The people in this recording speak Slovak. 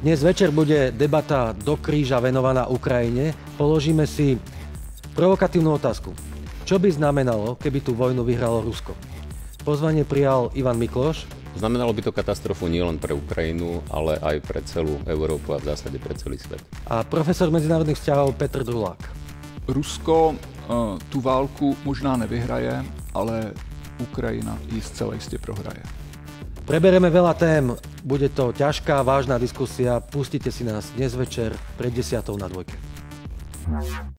Dnes večer bude debata do kríža venovaná Ukrajine. Položíme si provokatívnu otázku. Čo by znamenalo, keby tú vojnu vyhralo Rusko? Pozvanie prijal Ivan Mikloš. Znamenalo by to katastrofu nielen pre Ukrajinu, ale aj pre celú Európu a v zásade pre celý svet. A profesor medzinárodných vzťahov Petr Drulák. Rusko tu válku možná nevyhraje, ale Ukrajina ji zcela jistě prohraje. Prebereme veľa tém, bude to ťažká, vážna diskusia. Pustite si nás dnes večer pred 10:00 na Dvojke.